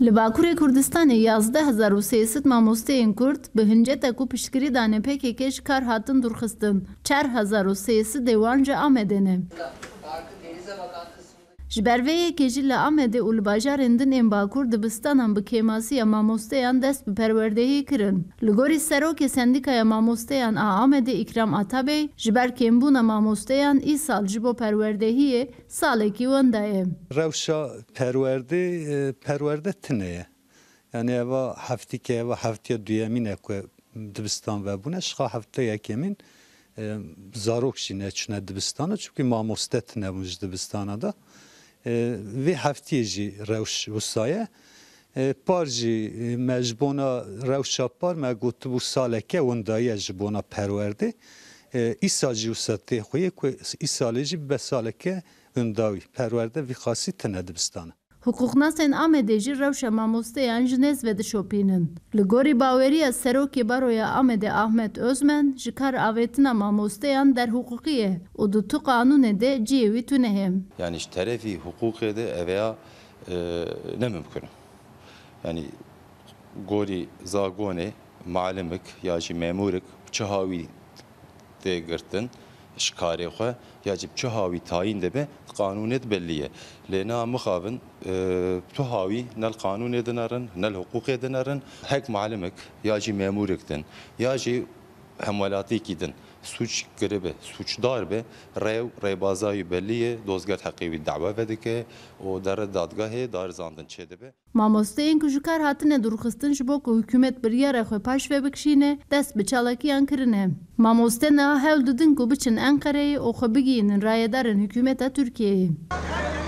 Li Bakurê Kurdistanê 11,300 mamosteyên Kurd bi hinceta ku piştgirî dane PKK ji kar hatin dûrxistin. 4,300 dê wan ji Amedê ne. Ji ber vê yekê jî li Amedê û li bajarên din ên Bakur dibistanan bi kêmasiya mamosteyan dest bi perwerdehiyê kirin. Li gorî Serokê Sendîkaya Mamosteyan a Amedê İkram Atabey ji ber kêmbûna mamosteyan îsal ji bo perwerdehiyê salekî wenda ye. Rewşa perwerde tune ye. Yani eva heftîke eva heftiya duyemîn e ku dibistan vebûne şixa hefteya yekemîn zarok jî neçûne dibistana çünkü mamoste tune bûn ji dibistana da. Vê heftiyê jî rewş wisa ye. Par jî me ji bona rewşa par me gotibû saleke wenda ye ji bona perwerdê. Îsal jî wisa tê xwe ye ku îsalê jî bibe saleke wenda wî perwerde vî xasî tune dibistana. Hukuknasên Amedê jî rewşa mamosteyan ji nêz vedişopînin. Li gorî baweriya Serokê Baroya Amedê Ahmet Özmen ji kar avêtina mamosteyan derhukukî ye û di tu qanûnê de ciyê wî tune ye. Yani ji terefî hukukê de eveya ne mümkün. Yani gorî zagonê malimik ya jî memurik çiha wî tê girtin ji karê xwe ya jî çiha wî tayîn dibe qanûnê dibelliye. Lê na mixabin çiha wî nel qanûnê dinarin nel hukukê dinarin hek malimik ya jî memurik din ya jî hemwelatîkî din suç giribe suçdar be rêbaza wî belli ye dozget heqê wî dava vedike û dere dadgahê darizandin çêdibe. Mamosteyên ku ji kar hatine dûrxistin ji bo ku hikûmet biryara xwe paş ve bikişîne dest bi çalakiyan kirine. Mamoste niha hewl didin ku biçin Enqereyê û xwe bigihînin rayedarên hikûmeta Tirkiyeyê.